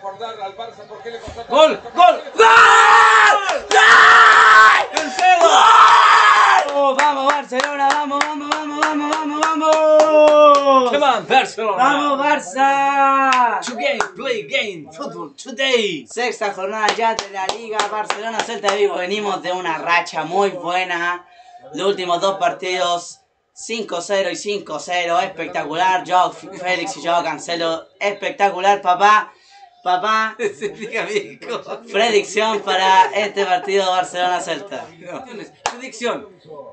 recordar al Barça por qué le costó... ¡Gol! ¡Gol! ¡Gol! ¡Cancelo! Vamos Barcelona, vamos, vamos, vamos, vamos, vamos, vamos. Come on, Barcelona. Vamos Barça. To game, play game, football today. Sexta jornada ya de la Liga Barcelona Celta de Vigo. Venimos de una racha muy buena. Los últimos dos partidos 5-0 y 5-0. Espectacular. Joao Félix y Joao Cancelo. Espectacular, papá. Papá. Predicción para este partido Barcelona-Celta. Predicción.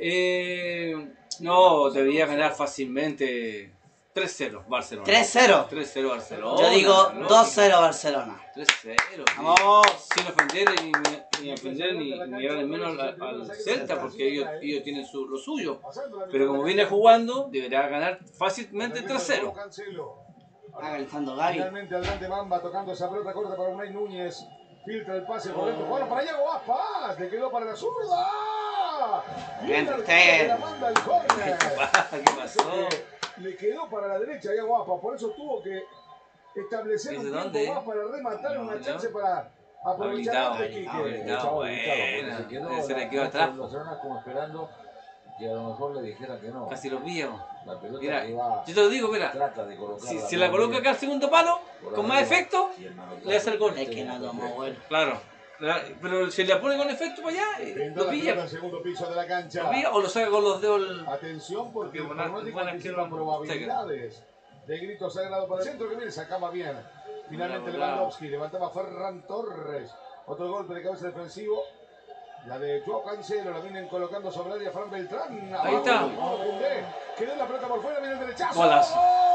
No, debería ganar fácilmente 3-0 Barcelona. 3-0. 3-0 Barcelona. Yo digo 2-0 Barcelona. 3-0. Vamos. Sin ofender ni darle menos al Celta, porque ellos tienen lo suyo. Pero como viene jugando, deberá ganar fácilmente 3-0. Está calentando Gaby. Finalmente adelante Mamba tocando esa pelota corta para Unai Núñez. Filtra el pase por dentro. Bueno, para allá Guaspas. Le quedó para la zurda. Bien, La manda el córner. ¿Qué pasó? Le quedó para la derecha ya Guaspas. Por eso tuvo que establecer un tiempo más para rematar una chance para aprovechar antes que Habilitado, bueno. Se le quedó atrás. Como esperando que a lo mejor le dijeran que no. Casi lo pillo. La pelota Mira, que va, yo te lo digo, mira. trata de colocarla Si la coloca acá al segundo palo, con más efecto, le hace el gol. Es que no tomó bueno. Claro. Pero si le pone con efecto para allá, Pintó lo la pelota pilla. al segundo piso de la cancha. Lo pilla o lo saca con los dedos. Atención porque el Buena- pronóstico buena anticipa izquierda. probabilidades de grito sagrado para el centro que viene, sacaba bien. Finalmente Bravo, Lewandowski, levantaba Ferran Torres. Otro golpe de cabeza defensivo. La de Joao Cancelo, la vienen colocando sobre el área Fran Beltrán. Ahí está. Quedó la pelota por fuera, viene el derechazo. Golazo.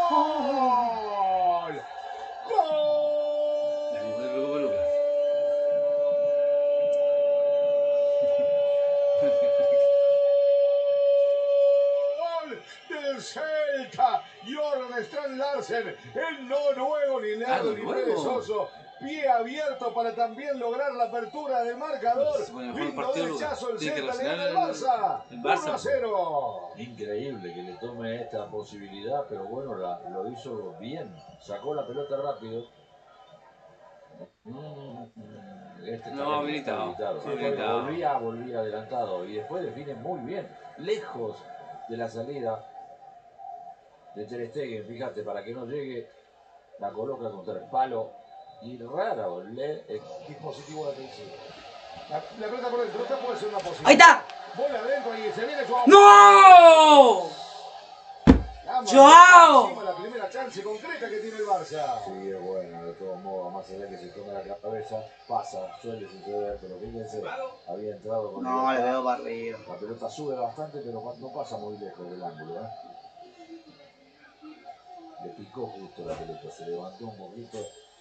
¡Gol! ¡Gol! ¡Gol del Celta! Jordan Strand Larsen, el noruego, ni Leandro ni perezoso. Pie abierto para también lograr la apertura del marcador. Lindo derechazo el Celta, le gana al Barça. 1-0. increíble que le tome esta posibilidad, pero bueno, lo hizo bien. Sacó la pelota rápido. Este No, habilitado. Sí, Habilitado. volvía adelantado y después define muy bien, lejos de la salida de Ter Stegen. Fíjate, para que no llegue, la coloca contra el palo y rara, Dispositivo de atención. La pelota por dentro, esta puede ser una posibilidad. ¡Ahí está! Bola adentro y se viene Joao. ¡No! ¡Joao! Encima la primera chance concreta que tiene el Barça. Sí, es bueno, de todos modos, más allá que se tome la cabeza, pasa, suele suceder, pero fíjense, había entrado con No, le libertad. veo barrido. La pelota sube bastante, pero no pasa muy lejos del ángulo, Le picó justo la pelota, se levantó un poquito.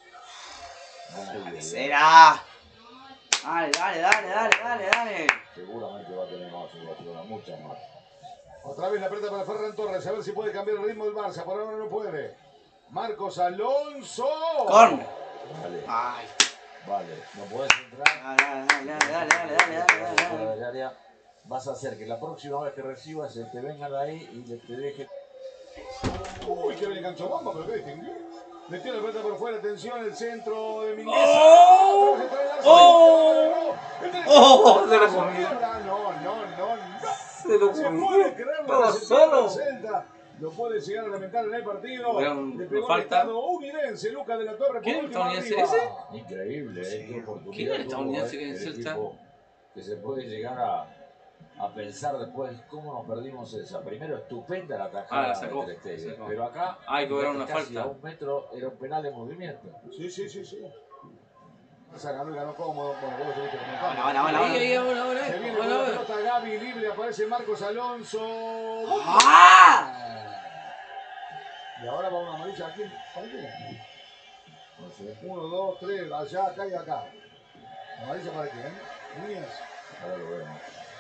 Será. Dale, dale, dale, dale, dale, dale. Seguramente va a tener más en Barcelona, muchas más. Otra vez la pelota para Ferran Torres, a ver si puede cambiar el ritmo del Barça. Por ahora no puede. Marcos Alonso. Corner. Vale, Ay. vale, no puedes entrar. Dale, dale, dale, dale, dale, dale, Fuera dale. del área. Vas a hacer que la próxima vez que recibas te vengan ahí y te dejen. Uy, que bien enganchó Bamba, pero que distinguió. Metió la pelota por fuera, atención, el centro de Mingueza. ¡Oh! ¡Oh! ¡Oh! Se lo comió. No. Se lo Se comió. puede creer la Todo recepción solo. del Celta. Lo puede llegar a lamentar en el partido. Bueno, Le pegó falta. el estado unidense, Lucas de la Torre. ¿Quién por último estadounidense arriba. ese? Increíble, qué oportunidad. ¿Quién es el tuvo, estadounidense que en el Celta? equipo que se puede llegar a pensar después cómo nos perdimos esa. Primero estupenda la tajada la sacó, de Ter Stegen, sacó. pero acá Hay que cobrar una casi falta. a un metro era un penal de movimiento. Sí. Se ganó y ganó cómodo. Bueno, vos estuviste comentando. Ahora. Se viene con la pelota Gaby libre, aparece Marcos Alonso. ¡Ah! Y ahora va una amarilla aquí. ¿Para quién? No sé, 1, 2, 3, allá, acá y acá. ¿Amarilla para quién? Núñez. ahora lo vemos.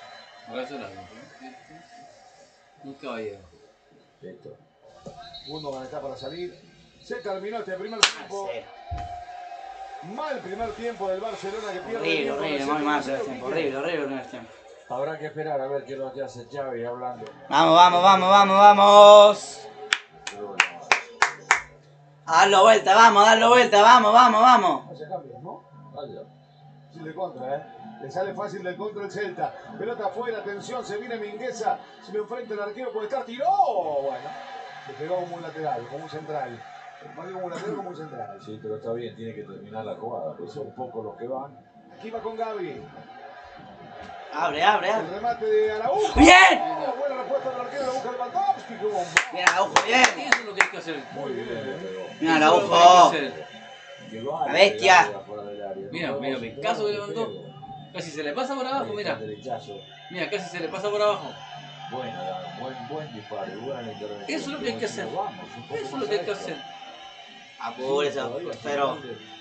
Un caballero. Listo. Gundogan está para salir. Se terminó este primer tiempo. Mal primer tiempo del Barcelona que pierde. Horrible, muy mal primer tiempo. Horrible primer tiempo. Habrá que esperar a ver qué es lo que hace Xavi hablando. Vamos. Pero bueno, Darlo vuelta, vamos, darlo vuelta, vamos. Vaya cambios, ¿no? Vaya. Sí, de contra, Le sale fácil del contra el Celta. Pelota afuera, atención, se viene Mingueza. Se le enfrenta el arquero, puede estar, tiró. Bueno, se pegó como un lateral, como un central. Más bien como un lateral, como un central. Sí, pero está bien, tiene que terminar la jugada, pues son pocos los que van. Aquí va con Gaby. Abre. El remate de Araujo. ¡Bien! Buena respuesta del arquero, la busca Lewandowski. ¡Qué bomba! Bien, Araujo, bien. Eso es lo que hay que hacer. Muy bien. Bien, Eso es lo que hay que Araujo. hacer. La bestia. Mira, Picasso que levantó. Casi se le pasa por abajo, mira. Mira, casi se le pasa por abajo. Buen disparo, buena intervención. Eso es lo que hay que hacer. Eso es lo que hay que hacer. Apúrese, pero...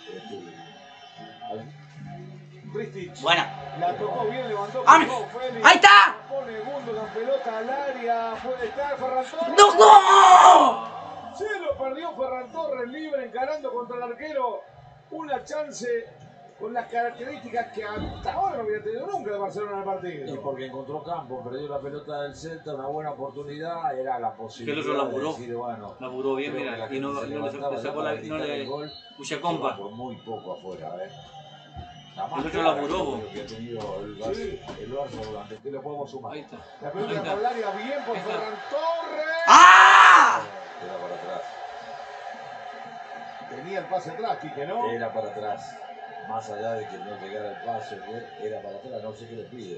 Krstić. Buena. La tocó bien, levantó. ¡Vamos! Félix. ¡Ahí está! Pone Gundogan pelota al área. Puede estar Ferran Torres. ¡No, cómo! Se lo perdió Ferran Torres libre encarando contra el arquero. Una chance con las características que hasta ahora no había tenido nunca de Barcelona en el Y partido. porque encontró campo, perdió la pelota del Celta, una buena oportunidad, era la posibilidad Que el otro laburó. de decir, bueno, Laburó bien, creo que mira. la Y no gente se le levantaba sacó para no gritar le el gol, pucha se compa. va por muy poco afuera, La más El otro clara laburó, creo que ha tenido el Barça durante, ¿qué le podemos sumar? Ahí está. La pelota Ahí de está. por el área bien por Ahí está. Ferran Torres. ¡Ah! Era para atrás, Tenía el pase atrás, Quique, ¿no? era para atrás. Más allá de que no llegara el pase, era para atrás, no sé qué le pide.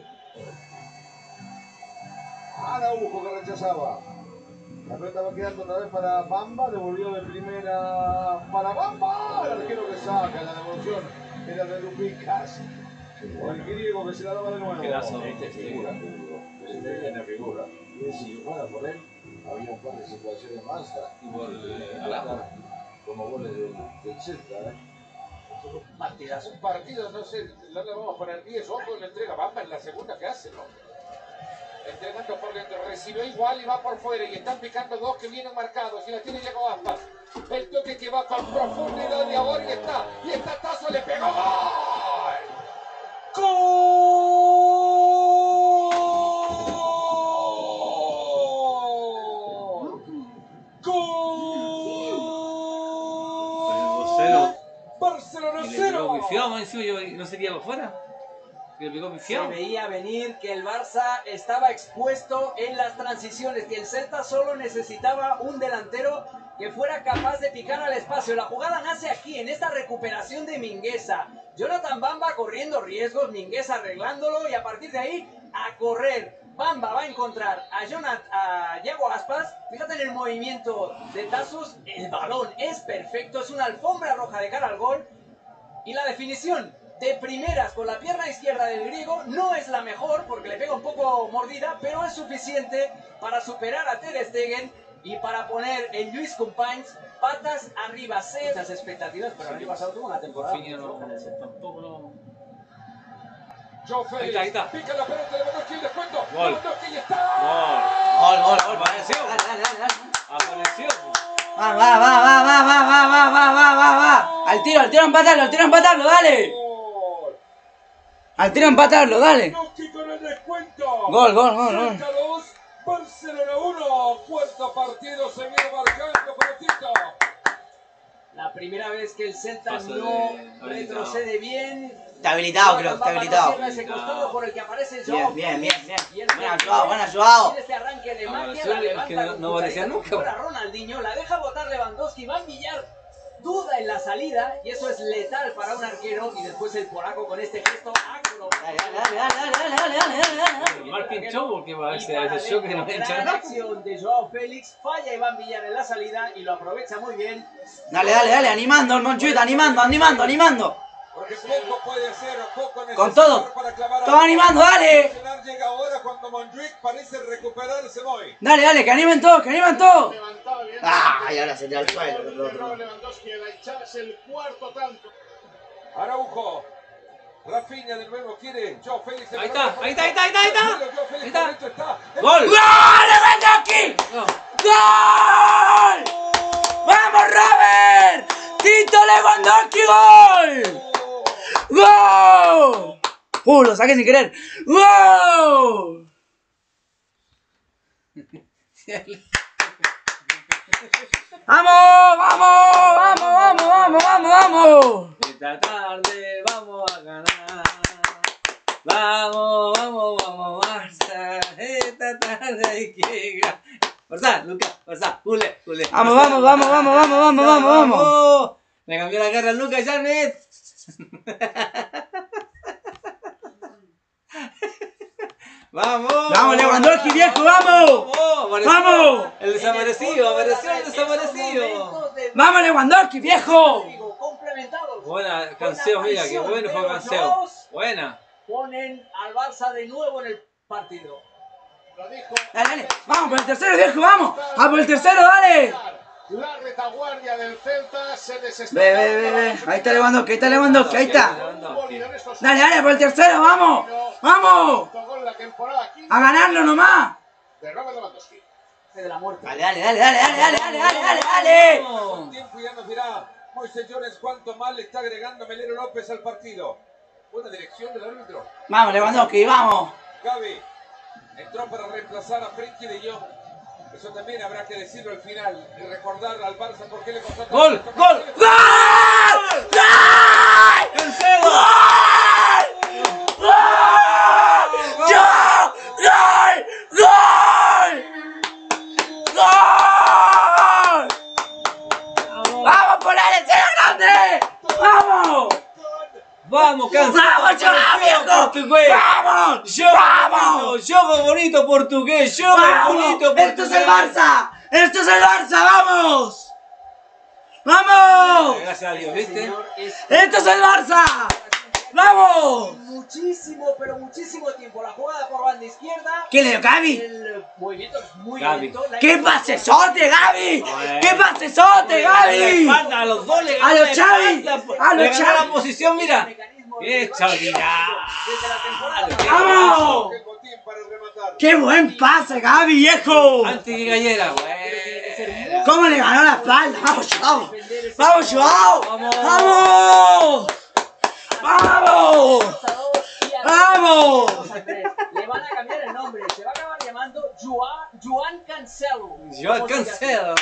Araujo que rechazaba. La pelota va quedando otra vez para Bamba, devolvió de primera para Bamba. El arquero que saca la devolución era de Lupicas. El griego que se la daba de nuevo. Pedazo. Este figura, te digo. Este tiene figura. Y si fuera por él, había un par de situaciones más. Y por Araujo. Como goles del Celta, Partidas, un partido, no sé, no le vamos a poner 10 ojos, le entrega Bamba en la segunda que hace, ¿no? Entregando por dentro, recibió igual y va por fuera y están picando dos que vienen marcados y la tiene Diego Aspas. El toque que va con profundidad de ahora y está Tazo, le pegó ¡gol! Cero. Barcelona Y le pegó 0. pifiado, más encima yo no se tira para afuera. Y le pegó Se pifiado. veía venir que el Barça estaba expuesto en las transiciones, que el Celta solo necesitaba un delantero que fuera capaz de picar al espacio. La jugada nace aquí, en esta recuperación de Mingueza. Jonathan Bamba corriendo riesgos, Mingueza arreglándolo y a partir de ahí a correr. Bamba va a encontrar a Yago Aspas. Fíjate en el movimiento de Tazos, el balón es perfecto, es una alfombra roja de cara al gol. Y la definición de primeras con la pierna izquierda del griego no es la mejor porque le pega un poco mordida, pero es suficiente para superar a Ter Stegen y para poner en Lluís Companys patas arriba. Las expectativas, pero el año pasado tuvo una temporada Rafinha no, floja en el Celta. tampoco no. Joe Félix, Ahí está. pica la pelota de Lewandowski, el descuento. Gol. Lewandowski y está. Gol. Gol. Apareció. Dale. Apareció. Va. Al tiro, empatarlo, dale. Gol. Al tiro, empatarlo, dale. Lewandowski con el descuento. Gol. Celta 2, Barcelona 1. Cuarto partido seguido marcando Pelotito. La primera vez que el Celta Paso no de- retrocede bien. Está habilitado, creo, está habilitado. Cierra ese costado por el que aparece Joao Bien. Félix. Y el Buen ayudado. Tiene este arranque de magia, Apareció la el levanta que con no aparecía cucharita, nunca. como fuera Ronaldinho, la deja botar Lewandowski, va a Villar, duda en la salida y eso es letal para un arquero y después el polaco con este gesto acro. Dale. Mal pinchó porque va a Y ese para choque que no gran echa nada. acción de Joao Félix, falla Iván Villar en la salida y lo aprovecha muy bien. Dale, animando el Monchuito, animando. Porque poco puede hacer o poco necesita Con todo. para clavar Todo animando, dale. Nacional llega ahora cuando Montjuic parece recuperarse hoy. Dale, que animen todos. Levantaba bien. Y ahora se tira al suelo. el otro. Lewandowski a echarse el cuarto tanto. Araujo. Rafinha de nuevo quiere. Joao Félix. Ahí está. Joao Félix Ahí está. está. Gol. ¡Gol, Lewandowski! No. ¡Gol! ¡Vamos, Robert! ¡Tito Lewandowski, gol! ¡Gol! Lo saqué sin querer. ¡Gol! ¡Vamos! ¡Vamos! ¡Vamos! ¡Vamos! ¡Vamos! ¡Vamos! ¡Vamos! Esta tarde vamos a ganar. Vamos, vamos, vamos, Barça. Esta tarde hay que ganar. Barça, Lucas, Barça, Jule. Vamos, vamos, vamos, vamos, vamos, vamos, vamos, vamos. Me cambió la cara Lucas Yarnet. Vamos. Vamos, Lewandowski, viejo, vamos. Vamos. El desaparecido, apareció el desaparecido. Vamos, Lewandowski, viejo. Complementados. Buena, Canceo, mira, que bueno fue Canceo. Buena. Ponen al Barça de nuevo en el partido. Lo dijo. Dale, dale. Vamos por el tercero, viejo, vamos. A por el tercero, dale. La retaguardia del Celta se desestabiliza. Ve. Ahí está Lewandowski, ahí está Lewandowski, ahí está. Dale. Dale, dale, por el tercero, vamos. Vamos. A ganarlo nomás. De Robert Lewandowski. De la muerte. Dale, dale, dale, dale, dale, dale, dale, dale, dale. Con tiempo ya nos dirá Moisés Jones cuánto más le está agregando Melero López al partido. Buena dirección del árbitro. Vamos, Lewandowski, vamos. Gavi entró para reemplazar a Frenkie de Jong. Eso también habrá que decirlo al final y recordar al Barça por qué le costó tanto. ¡Gol! ¡Gol! ¡Gol! ¡Gol! ¡Cancelo! ¡Gol! ¡Gol! ¡Gol! ¡Gol! ¡Gol! ¡Vamos por la lección grande! ¡Vamos! ¡Vamos, Cancelo! ¡Vamos, Joao, viejo! ¡Portugués! ¡Vamos! ¡Yo! ¡Vamos! ¡Yo bonito portugués! ¡Yo bonito ¡Vamos! portugués! ¡Esto es el Barça! ¡Esto es el Barça! ¡Vamos! ¡Vamos! Gracias a Dios, ¿viste? ¡Esto es el Barça! ¡Vamos! Muchísimo, pero muchísimo tiempo. La jugada por banda izquierda. ¿Qué le dio Gavi? El movimiento es muy Gavi. lento. ¡Qué pasesote, Gavi! ¡Qué pasesote, Gavi! A los dos le ¡A ganó los la Xavi! espalda, ¡A los le ganó Xavi! la posición, mira! Mecanismo ¡Qué de- extraordinario! Desde la temporada. ¡Vamos! Botín para rematar. ¡Qué buen pase, Gavi, viejo! Antes que cayera, bueno. ¿Cómo le ganó la espalda? ¡Vamos, Joao! ¡Vamos, Joao! Vamos. ¡Vamos! ¡Vamos! ¡Vamos! Le van a cambiar el nombre. Se va a acabar llamando Joan Cancelo. Joan Cancelo.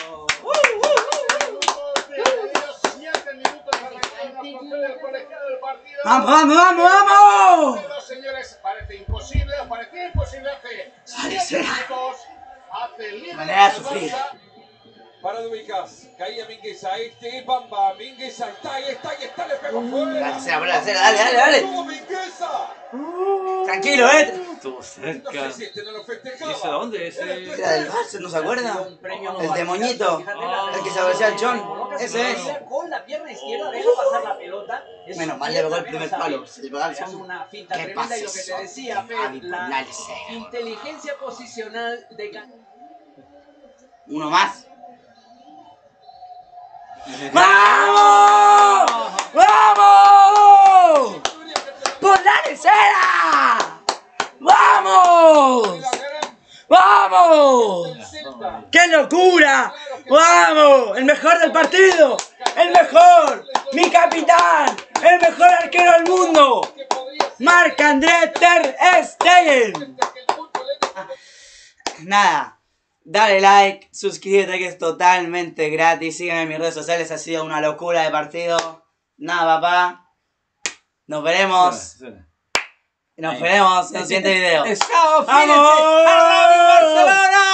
¡Vamos, vamos, vamos, vamos! Pero, señores, parece imposible, parecía imposible hace Vale, 7 será. minutos. Hace el líder Manera de del sufrir. Barça. Para Dubicas, caía Mingueza, este es Bamba, Mingueza, ahí está, le pegó fuera. Dale. ¡Tuvo Mingueza! Tranquilo, Estuvo No cerca. sé si este no lo ¿Y festejaba. ese dónde? Ese. Era del Barça, ¿no se acuerda? El de Moñito. El que se parecía al John. Ese es. Con la pierna izquierda deja pasar la pelota. Es Menos mal le pegó el primer palo. Se le pegó al Es John. una finta Qué tremenda y lo que te pasesote, decía, Fer, Gavi, la penales, eh. inteligencia posicional de Uno más. ¡Vamos! ¡Vamos! ¡Por la tercera! ¡Vamos! ¡Vamos! ¡Qué locura! ¡Vamos! ¡El mejor del partido! ¡El mejor! ¡Mi capitán! ¡El mejor arquero del mundo! ¡Marc-André Ter Stegen! Nada. Dale like, suscríbete que es totalmente gratis. Sígueme en mis redes sociales, ha sido una locura de partido. Nada, papá. Nos veremos. Nos veremos en el siguiente video. ¡Chao, ¡Vamos! Barcelona!